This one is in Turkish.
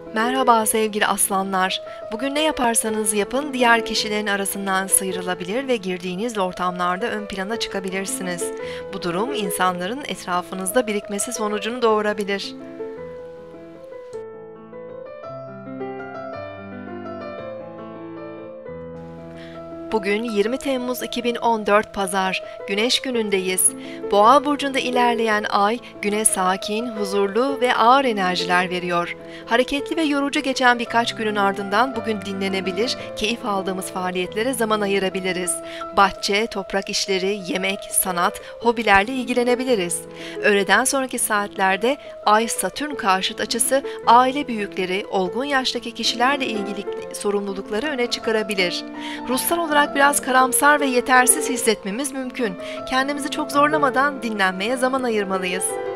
Merhaba sevgili aslanlar. Bugün ne yaparsanız yapın diğer kişilerin arasından sıyrılabilir ve girdiğiniz ortamlarda ön plana çıkabilirsiniz. Bu durum insanların etrafınızda birikmesi sonucunu doğurabilir. Bugün 20 Temmuz 2014 Pazar, Güneş günündeyiz. Boğa burcunda ilerleyen ay, güne sakin, huzurlu ve ağır enerjiler veriyor. Hareketli ve yorucu geçen birkaç günün ardından bugün dinlenebilir, keyif aldığımız faaliyetlere zaman ayırabiliriz. Bahçe, toprak işleri, yemek, sanat, hobilerle ilgilenebiliriz. Öğleden sonraki saatlerde Ay-Satürn karşıt açısı aile büyükleri, olgun yaştaki kişilerle ilgili sorumlulukları öne çıkarabilir. Ruhsal olarak biraz karamsar ve yetersiz hissetmemiz mümkün. Kendimizi çok zorlamadan dinlenmeye zaman ayırmalıyız.